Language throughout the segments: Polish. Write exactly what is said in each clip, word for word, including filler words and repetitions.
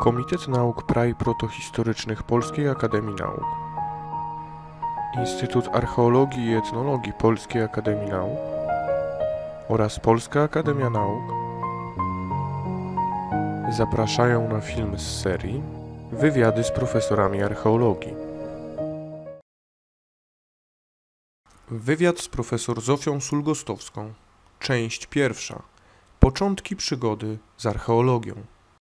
Komitet Nauk Prai Protohistorycznych Polskiej Akademii Nauk, Instytut Archeologii i Etnologii Polskiej Akademii Nauk oraz Polska Akademia Nauk zapraszają na film z serii Wywiady z profesorami archeologii. Wywiad z profesor Zofią Sulgostowską. Część pierwsza. Początki przygody z archeologią.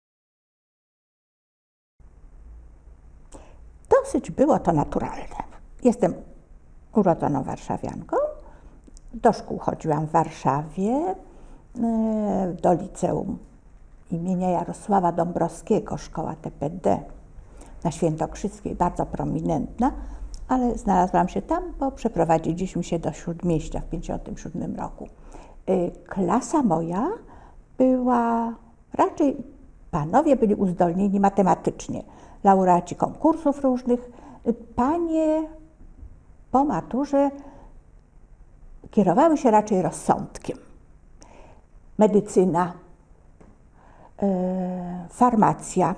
Dosyć było to naturalne. Jestem urodzoną warszawianką. Do szkół chodziłam w Warszawie, do liceum imienia Jarosława Dąbrowskiego, szkoła T P D na Świętokrzyskiej, bardzo prominentna, ale znalazłam się tam, bo przeprowadziliśmy się do Śródmieścia w tysiąc dziewięćset pięćdziesiątym siódmym roku. Klasa moja była, raczej panowie byli uzdolnieni matematycznie, laureaci konkursów różnych. Panie po maturze kierowały się raczej rozsądkiem. Medycyna, yy, farmacja,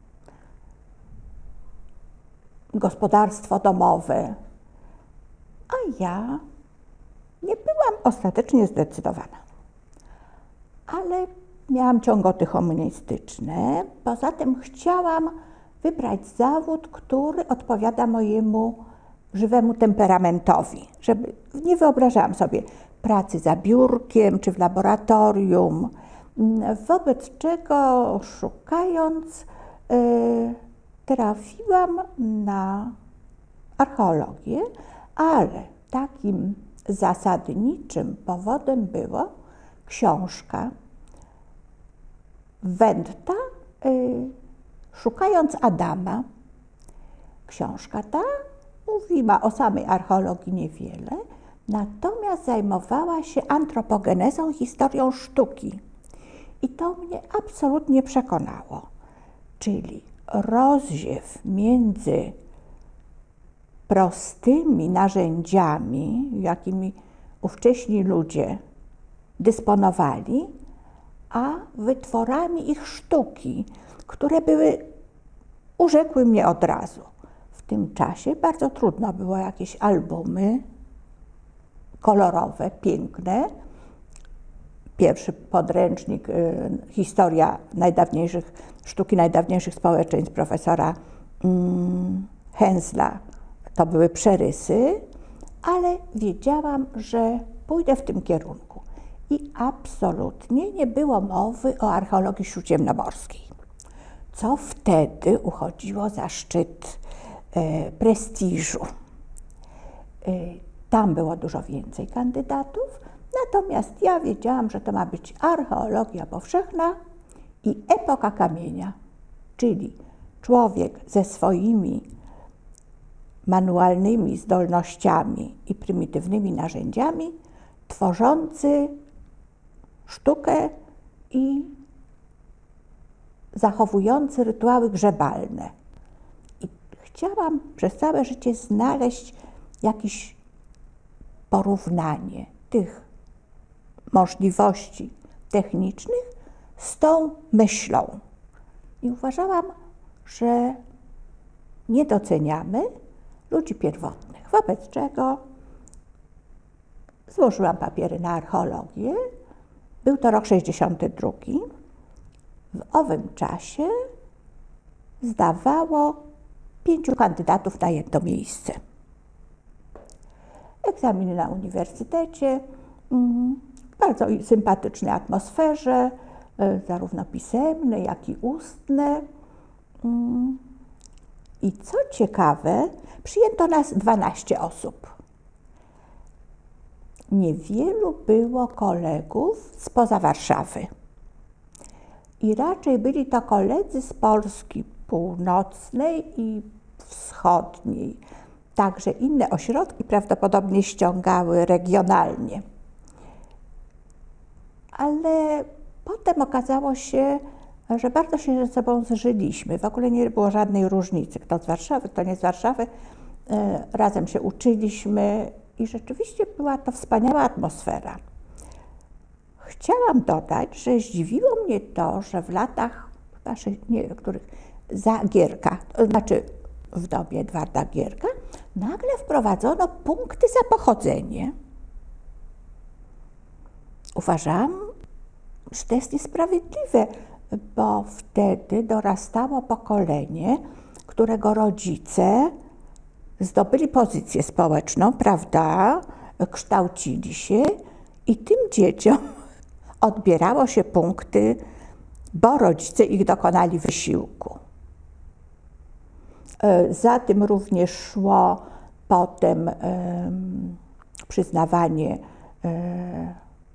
gospodarstwo domowe, a ja nie byłam ostatecznie zdecydowana. Ale miałam ciągoty humanistyczne, poza tym chciałam wybrać zawód, który odpowiada mojemu żywemu temperamentowi. Żeby, nie wyobrażałam sobie pracy za biurkiem czy w laboratorium, wobec czego szukając yy, trafiłam na archeologię, ale takim zasadniczym powodem była książka Wenta, yy, Szukając Adama. Książka ta mówiła o samej archeologii niewiele, natomiast zajmowała się antropogenezą, historią sztuki. I to mnie absolutnie przekonało. Czyli rozziew między prostymi narzędziami, jakimi ówcześni ludzie dysponowali, a wytworami ich sztuki, które były, urzekły mnie od razu. W tym czasie bardzo trudno było jakieś albumy kolorowe, piękne. Pierwszy podręcznik, y, historia najdawniejszych, sztuki najdawniejszych społeczeństw profesora mm, Hensla, to były przerysy, ale wiedziałam, że pójdę w tym kierunku. I absolutnie nie było mowy o archeologii śródziemnomorskiej, co wtedy uchodziło za szczyt e, prestiżu. E, tam było dużo więcej kandydatów, natomiast ja wiedziałam, że to ma być archeologia powszechna i epoka kamienia, czyli człowiek ze swoimi manualnymi zdolnościami i prymitywnymi narzędziami, tworzący sztukę i zachowujący rytuały grzebalne. I chciałam przez całe życie znaleźć jakieś porównanie tych możliwości technicznych z tą myślą. I uważałam, że nie doceniamy ludzi pierwotnych, wobec czego złożyłam papiery na archeologię. Był to rok sześćdziesiąty drugi. W owym czasie zdawało pięciu kandydatów na jedno miejsce. Egzaminy na uniwersytecie, w bardzo sympatycznej atmosferze, zarówno pisemne, jak i ustne. I co ciekawe, przyjęto nas dwanaście osób. Niewielu było kolegów spoza Warszawy. I raczej byli to koledzy z Polski północnej i wschodniej. Także inne ośrodki prawdopodobnie ściągały regionalnie. Ale potem okazało się, że bardzo się ze sobą zżyliśmy. W ogóle nie było żadnej różnicy, kto z Warszawy, kto nie z Warszawy. Razem się uczyliśmy i rzeczywiście była to wspaniała atmosfera. Chciałam dodać, że zdziwiło mnie to, że w latach waszych, nie wiem, których, za Gierka, to znaczy w dobie Edwarda Gierka, nagle wprowadzono punkty za pochodzenie. Uważam, że to jest niesprawiedliwe, bo wtedy dorastało pokolenie, którego rodzice zdobyli pozycję społeczną, prawda, kształcili się i tym dzieciom odbierało się punkty, bo rodzice ich dokonali wysiłku. Za tym również szło potem um, przyznawanie, um,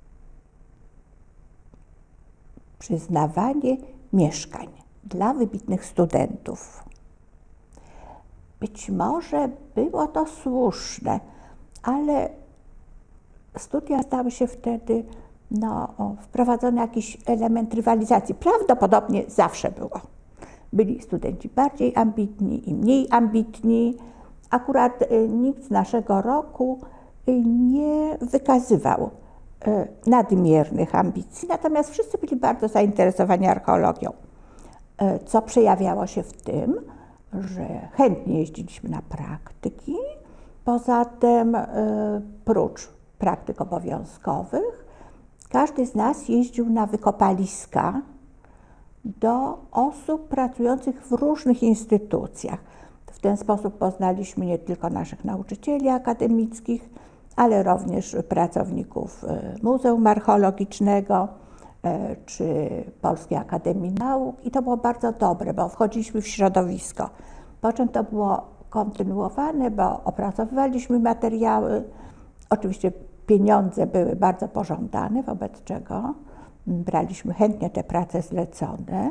przyznawanie mieszkań dla wybitnych studentów. Być może było to słuszne, ale studia stały się wtedy no, wprowadzony jakiś element rywalizacji. Prawdopodobnie zawsze było. Byli studenci bardziej ambitni i mniej ambitni. Akurat y, nikt z naszego roku y, nie wykazywał y, nadmiernych ambicji, natomiast wszyscy byli bardzo zainteresowani archeologią, y, co przejawiało się w tym, że chętnie jeździliśmy na praktyki. Poza tym, y, prócz praktyk obowiązkowych, każdy z nas jeździł na wykopaliska do osób pracujących w różnych instytucjach. W ten sposób poznaliśmy nie tylko naszych nauczycieli akademickich, ale również pracowników Muzeum Archeologicznego czy Polskiej Akademii Nauk i to było bardzo dobre, bo wchodziliśmy w środowisko. Po czym to było kontynuowane, bo opracowywaliśmy materiały. Oczywiście pieniądze były bardzo pożądane, wobec czego braliśmy chętnie te prace zlecone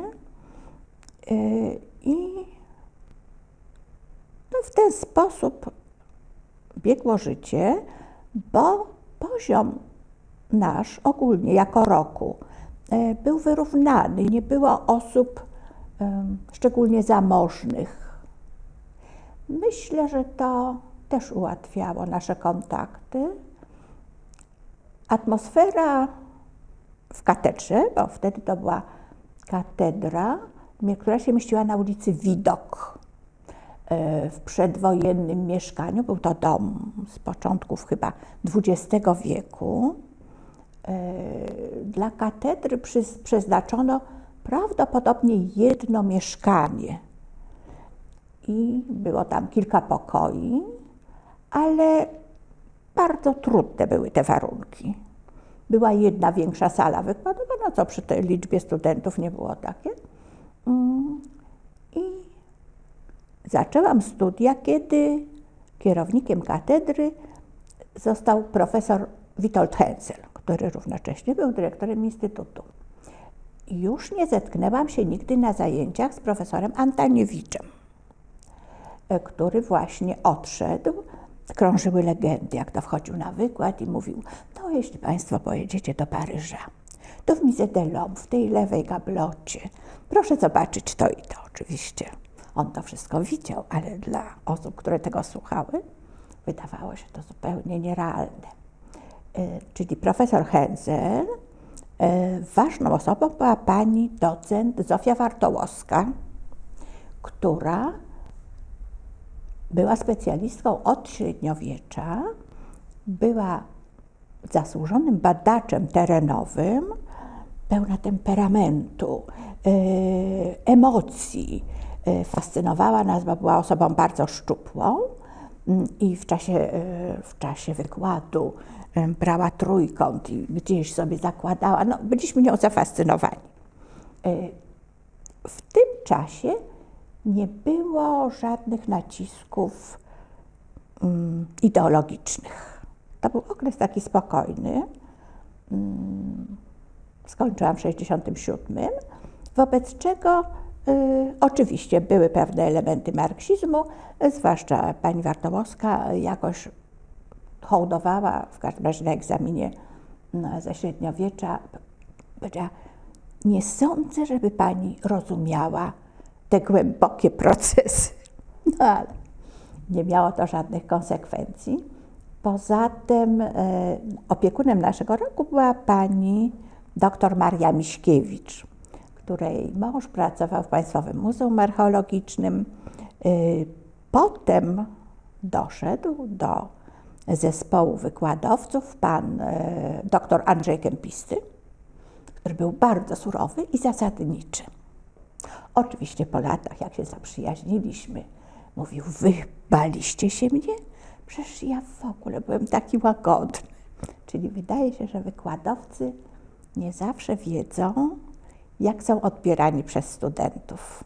i no w ten sposób biegło życie, bo poziom nasz ogólnie jako roku był wyrównany. Nie było osób szczególnie zamożnych. Myślę, że to też ułatwiało nasze kontakty. Atmosfera w katedrze, bo wtedy to była katedra, która się mieściła na ulicy Widok. W przedwojennym mieszkaniu, był to dom z początków chyba dwudziestego wieku. Dla katedry przeznaczono prawdopodobnie jedno mieszkanie i było tam kilka pokoi, ale bardzo trudne były te warunki. Była jedna większa sala wykładowa, no co przy tej liczbie studentów nie było takie. I zaczęłam studia, kiedy kierownikiem katedry został profesor Witold Hensel, który równocześnie był dyrektorem Instytutu. I już nie zetknęłam się nigdy na zajęciach z profesorem Antaniewiczem, który właśnie odszedł. Krążyły legendy, jak to wchodził na wykład i mówił, no jeśli Państwo pojedziecie do Paryża, to w Musée de l'Homme, w tej lewej gablocie, proszę zobaczyć to i to. Oczywiście on to wszystko widział, ale dla osób, które tego słuchały, wydawało się to zupełnie nierealne. Czyli profesor Hensel, ważną osobą była pani docent Zofia Wartołowska, która była specjalistką od średniowiecza, była zasłużonym badaczem terenowym, pełna temperamentu, emocji. Fascynowała nas, bo była osobą bardzo szczupłą i w czasie, w czasie wykładu brała trójkąt i gdzieś sobie zakładała. No, byliśmy nią zafascynowani. W tym czasie nie było żadnych nacisków um, ideologicznych. To był okres taki spokojny. Um, skończyłam w sześćdziesiątym siódmym, wobec czego y, oczywiście były pewne elementy marksizmu, zwłaszcza pani Wartołowska jakoś hołdowała, w każdym razie na egzaminie no, ze średniowiecza, powiedziała, nie sądzę, żeby pani rozumiała te głębokie procesy. No ale nie miało to żadnych konsekwencji. Poza tym e, opiekunem naszego roku była pani dr Maria Miśkiewicz, której mąż pracował w Państwowym Muzeum Archeologicznym. Potem doszedł do zespołu wykładowców pan dr Andrzej Kempisty, który był bardzo surowy i zasadniczy. Oczywiście po latach, jak się zaprzyjaźniliśmy, mówił: wy baliście się mnie? Przecież ja w ogóle byłem taki łagodny. Czyli wydaje się, że wykładowcy nie zawsze wiedzą, jak są odbierani przez studentów.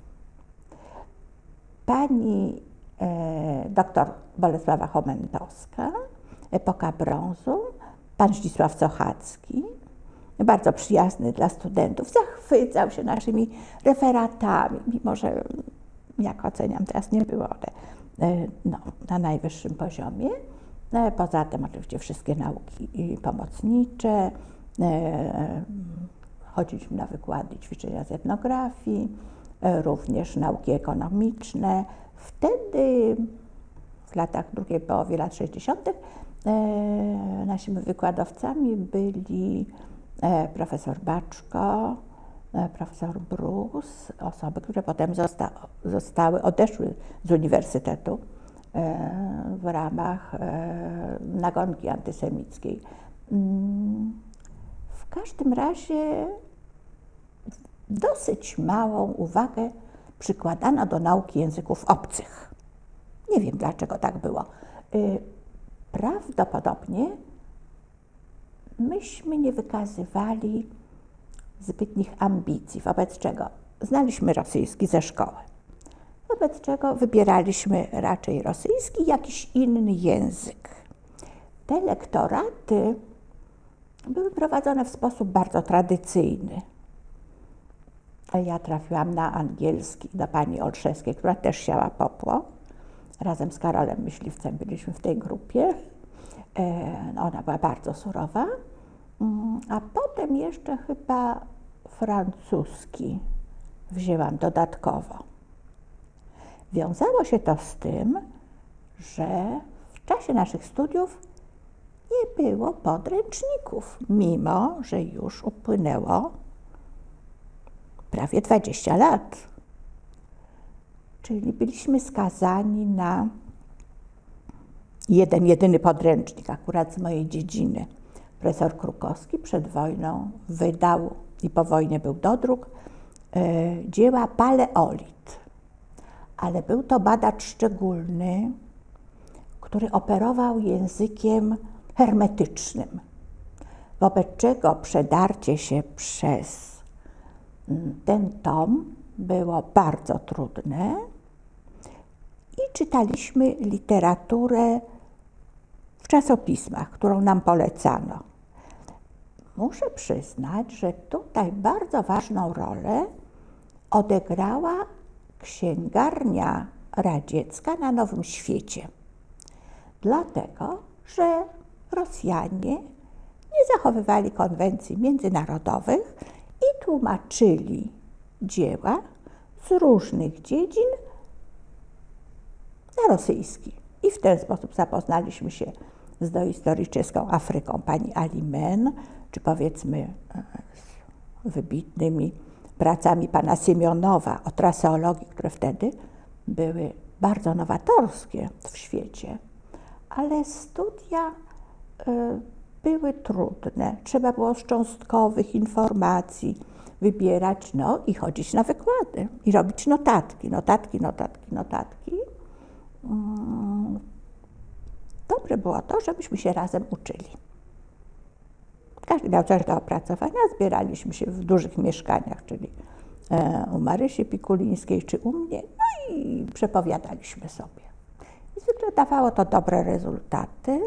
Pani e, doktor Bolesława Chomentowska, epoka brązu, pan Zdzisław Sochacki, bardzo przyjazny dla studentów, zachwycał się naszymi referatami, mimo że, jak oceniam, teraz nie było one no, na najwyższym poziomie. Poza tym oczywiście wszystkie nauki pomocnicze, chodziliśmy na wykłady, ćwiczenia z etnografii, również nauki ekonomiczne. Wtedy, w latach drugiej połowie lat sześćdziesiątych, naszymi wykładowcami byli profesor Baczko, profesor Brus, osoby, które potem zosta zostały, odeszły z uniwersytetu w ramach nagonki antysemickiej. W każdym razie dosyć małą uwagę przykładano do nauki języków obcych. Nie wiem, dlaczego tak było. Prawdopodobnie myśmy nie wykazywali zbytnich ambicji, wobec czego znaliśmy rosyjski ze szkoły, wobec czego wybieraliśmy raczej rosyjski, jakiś inny język. Te lektoraty były prowadzone w sposób bardzo tradycyjny. Ja trafiłam na angielski do pani Olszewskiej, która też siała popło. Razem z Karolem Myśliwcem byliśmy w tej grupie. Ona była bardzo surowa. A potem jeszcze chyba francuski wzięłam dodatkowo. Wiązało się to z tym, że w czasie naszych studiów nie było podręczników, mimo że już upłynęło prawie dwadzieścia lat. Czyli byliśmy skazani na jeden, jedyny podręcznik, akurat z mojej dziedziny. Profesor Krukowski przed wojną wydał i po wojnie był dodruk e, dzieła Paleolit. Ale był to badacz szczególny, który operował językiem hermetycznym, wobec czego przedarcie się przez ten tom było bardzo trudne i czytaliśmy literaturę w czasopismach, którą nam polecano. Muszę przyznać, że tutaj bardzo ważną rolę odegrała księgarnia radziecka na Nowym Świecie. Dlatego, że Rosjanie nie zachowywali konwencji międzynarodowych i tłumaczyli dzieła z różnych dziedzin na rosyjski. I w ten sposób zapoznaliśmy się z dohistoryczną Afryką pani Alimen, czy powiedzmy z wybitnymi pracami pana Siemionowa o traseologii, które wtedy były bardzo nowatorskie w świecie. Ale studia y, były trudne. Trzeba było z cząstkowych informacji wybierać, no i chodzić na wykłady i robić notatki, notatki, notatki, notatki. Mm. Dobre było to, żebyśmy się razem uczyli. Każdy miał coś do opracowania, zbieraliśmy się w dużych mieszkaniach, czyli e, u Marysi Pikulińskiej czy u mnie, no i przepowiadaliśmy sobie. I zwykle dawało to dobre rezultaty.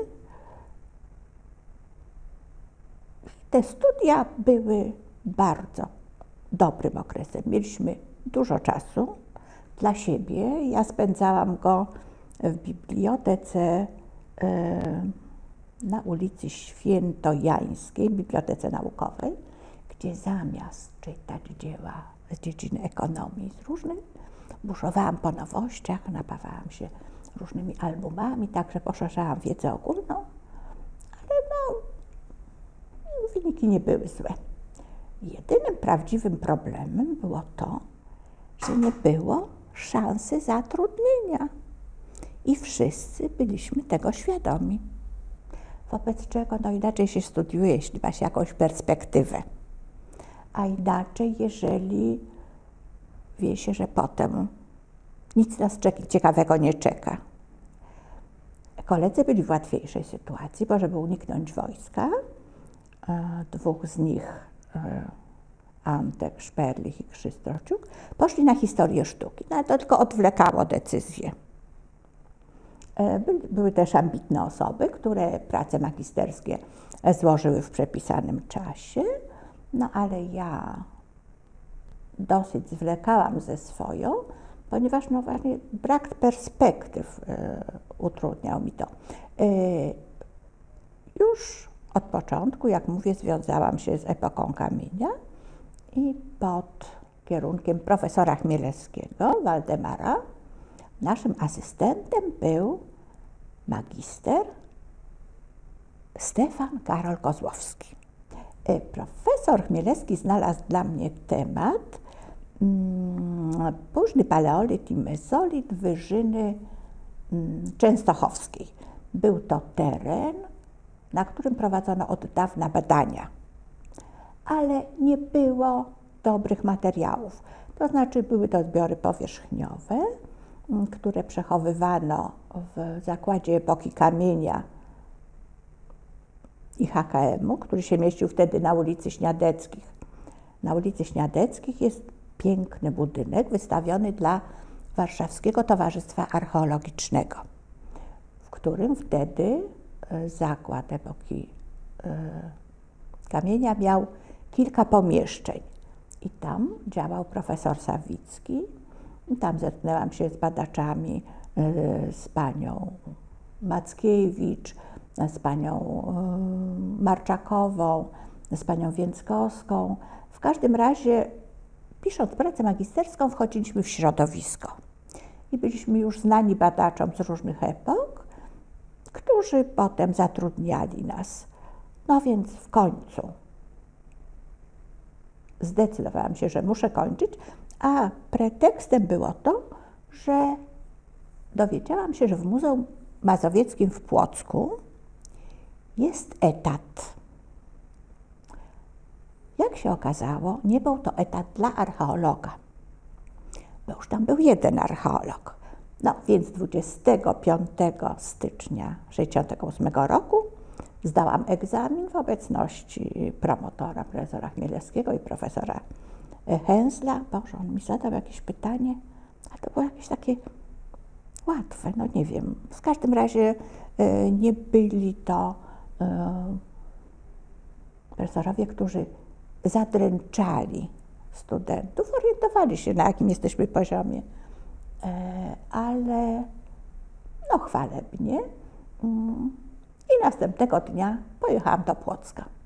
Te studia były bardzo dobrym okresem. Mieliśmy dużo czasu dla siebie. Ja spędzałam go w bibliotece e, na ulicy Świętojańskiej, bibliotece naukowej, gdzie zamiast czytać dzieła z dziedziny ekonomii, z różnych, buszowałam po nowościach, napawałam się różnymi albumami, także poszerzałam wiedzę ogólną, ale no, wyniki nie były złe. Jedynym prawdziwym problemem było to, że nie było szansy zatrudnienia i wszyscy byliśmy tego świadomi. Wobec czego no inaczej się studiuje, jeśli ma się jakąś perspektywę, a inaczej, jeżeli wie się, że potem nic nas ciekawego nie czeka. Koledzy byli w łatwiejszej sytuacji, bo żeby uniknąć wojska, dwóch z nich, Antek, Szperlich i Krzysztofiuk, poszli na historię sztuki. No, to tylko odwlekało decyzję. Były też ambitne osoby, które prace magisterskie złożyły w przepisanym czasie, no ale ja dosyć zwlekałam ze swoją, ponieważ no właśnie brak perspektyw y, utrudniał mi to. Y, już od początku, jak mówię, związałam się z epoką kamienia i pod kierunkiem profesora Chmielewskiego, Waldemara, naszym asystentem był magister Stefan Karol Kozłowski. Y, profesor Chmielewski znalazł dla mnie temat mm, późny paleolit i mezolit Wyżyny mm, Częstochowskiej. Był to teren, na którym prowadzono od dawna badania, ale nie było dobrych materiałów. To znaczy były to zbiory powierzchniowe, które przechowywano w zakładzie epoki kamienia i H K M-u, który się mieścił wtedy na ulicy Śniadeckich. Na ulicy Śniadeckich jest piękny budynek wystawiony dla Warszawskiego Towarzystwa Archeologicznego, w którym wtedy zakład epoki kamienia miał kilka pomieszczeń. I tam działał profesor Sawicki. I tam zetknęłam się z badaczami, z panią Mackiewicz, z panią Marczakową, z panią Więckowską. W każdym razie, pisząc pracę magisterską, wchodziliśmy w środowisko. I byliśmy już znani badaczom z różnych epok, którzy potem zatrudniali nas. No więc w końcu zdecydowałam się, że muszę kończyć, a pretekstem było to, że dowiedziałam się, że w Muzeum Mazowieckim w Płocku jest etat. Jak się okazało, nie był to etat dla archeologa, bo już tam był jeden archeolog. No więc dwudziestego piątego stycznia tysiąc dziewięćset sześćdziesiątego ósmego roku zdałam egzamin w obecności promotora, profesora Chmielewskiego i profesora Hęsla. Boże, on mi zadał jakieś pytanie, a to było jakieś takie łatwe, no nie wiem. W każdym razie y, nie byli to y, profesorowie, którzy zadręczali studentów, orientowali się, na jakim jesteśmy poziomie, y, ale no chwalebnie. Y, I następnego dnia pojechałam do Płocka.